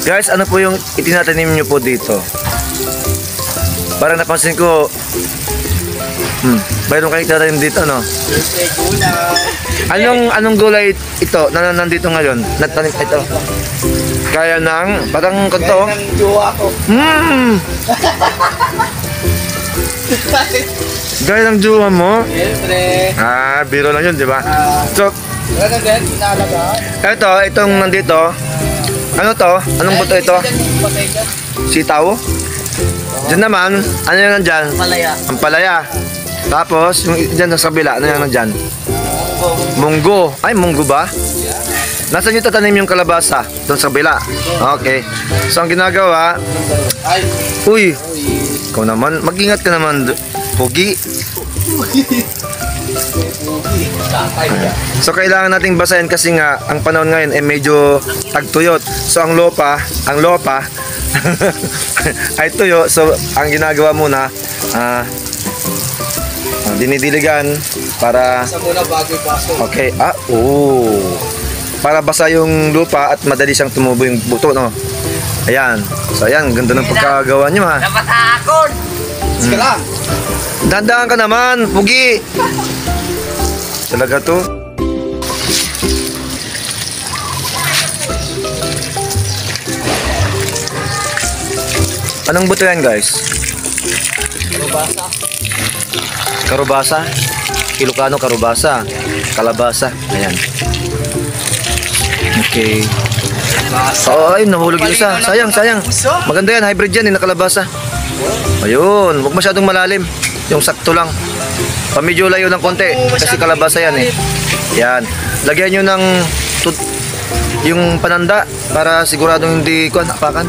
Guys, ano po yung itinatanim nyo po dito? Parang napansin ko, mayroon kayong itatanim dito, no? Anong gulay ito na nandito ngayon? Natanim ito. Kaya ng, parang kanto. Kaya ng jowa ko. Gaya ng jowa mo? Siyempre. Biro lang yun, di ba? So, Gano'n din, inalaga. itong nandito. Ano to? Anong buto ito? Sitaw? Diyan naman, ano yung nandyan? Palaya. Ang palaya. Tapos, yung dyan sa kabila, ano yung nandyan? Munggo. Ay, munggo ba? Nasaan yung tatanim yung kalabasa? Doon sa kabila. Okay. So, ang ginagawa, uy, ikaw naman, mag-ingat ka naman, Pogi. So kailangan nating basahin kasi nga ang panahon ngayon ay medyo tagtuyot. So ang lopa ay tuyo. So ang ginagawa muna dinidiligan para muna bago ipasok. okay. Para basa yung lupa at madali siyang tumubo yung buto, no? Ayan. So ayan, ganda ng pagkagawa niyo, ha. Napatakon. Sige lang. Dandaan ka naman, Pugi. Talaga to. Anong buto yan, guys? Karubasa. Karubasa. Ilocano karubasa. Kalabasa. Ayan. Okay. Ay, nahulog yung isa. Sayang. Maganda yan, hybrid yan, nakalabasa. Ayun, huwag masyadong malalim. Yung sakto lang. Medyo layo ng konti kasi kalabasa yan eh. Yan. Lagyan nyo ng yung pananda para siguradong hindi apakan.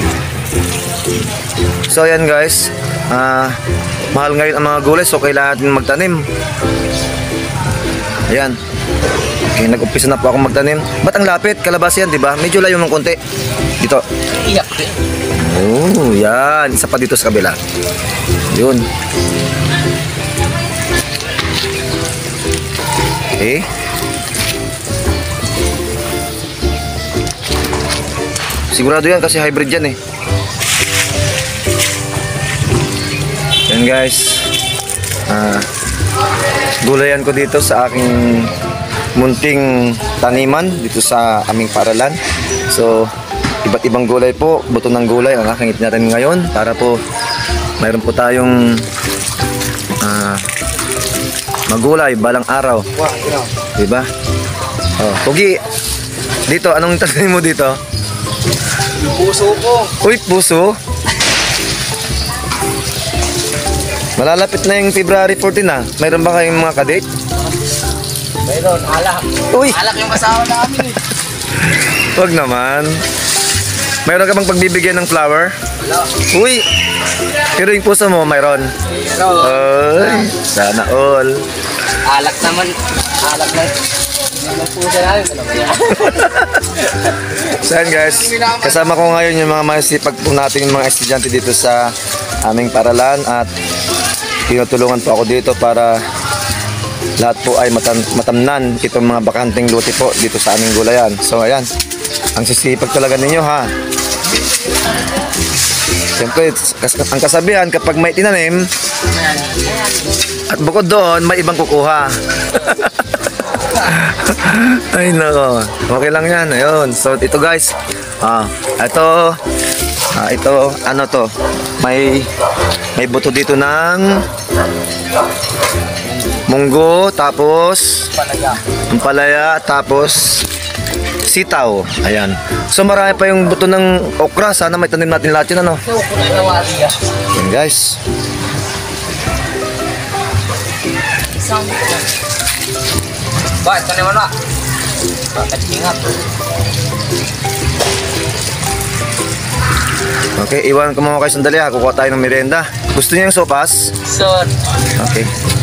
So yan guys. Mahal ngayon ang mga gulay, so kailangan natin magtanim. Ayan. Okay, nag-umpisa na po ako magtanim. Ba't ang lapit? Kalabasa yan, di ba? Medyo layo ng konti. Dito. Iyak din. Oh, yan. Isa pa dito sa kabila. Yun. Okay. Sigurado yan kasi hybrid yan eh. Yan guys. Gulayan ko dito sa aking munting taniman dito sa aming paaralan. So, iba't ibang gulay po, buto ng gulay ang aking itinanim ngayon para po mayroon po tayong magulay balang araw. Diba? Oh, Pogi, dito, anong tanim mo dito? Puso ko. Uy, puso? Malalapit na yung February 14 na. Mayroon ba kayong mga kadate? Mayroon, alak. Uy! Alak yung kasama namin eh. Wag naman. Mayroon ka bang pagbibigyan ng flower? Wala. Uy! Pero yung puso mo, mayroon. Mayroon. Ay, sana all. Alak naman. Alak na. Puso namin. So yan guys, kasama ko ngayon yung mga masipag po natin yung mga estudyante dito sa aming paaralan at tinutulungan po ako dito para lahat po ay matamnan itong mga bakanting lote po dito sa aming gulayan. So ayan, ang sisipag talaga ninyo ha. Siyempre, ang kasabihan kapag may tinanim at bukod doon may ibang kukuha. Ay nako, okay lang yan. Ayun, so ito guys, ito ano to, may buto dito ng munggo, tapos ampalaya, tapos sitaw. Ayan, so marami pa yung buto ng okra. Sana may tanim natin lahat yun, ano. Ayan guys. Bakit ka naman ba? Bakit ingat? Okay, iwan ko muna kayo sandali ha. Kukuha tayo ng merienda. Gusto niyo yung sopas? Sir. Okay.